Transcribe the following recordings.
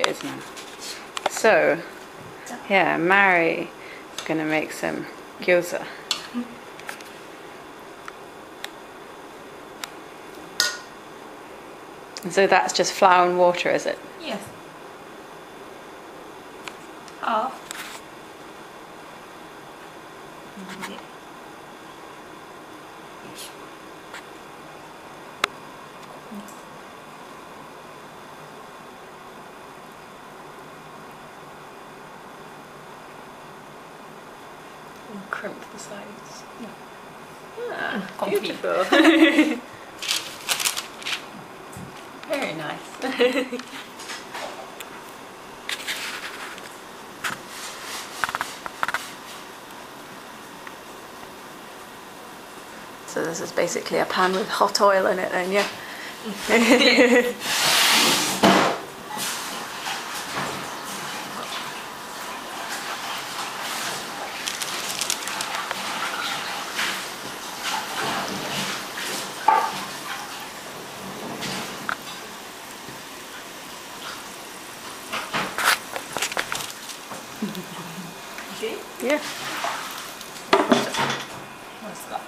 is now. So, yeah, Mary is going to make some gyoza. And so that's just flour and water, is it? Yes. Half. And crimp the sides. Ah, Comfy. beautiful. Very nice. So this is basically a pan with hot oil in it then, yeah? See? Yeah. What's that?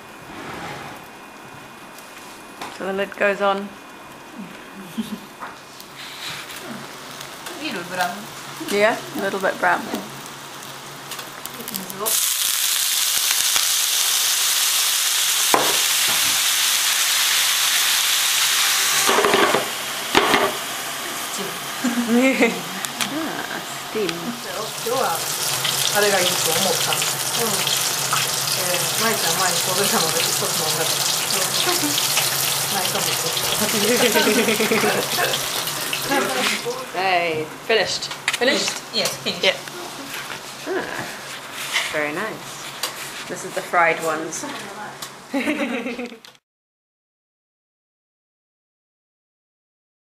So the lid goes on. Little brown. Yeah, a little bit brown. Ah, steam. 今日はあれがいいと思ったんです。舞ちゃん前に届いたので一つ飲んだから。舞ともちょっと。 Hey, finished. Finished? Yes, finished. Yeah. Ah, very nice. This is the fried ones.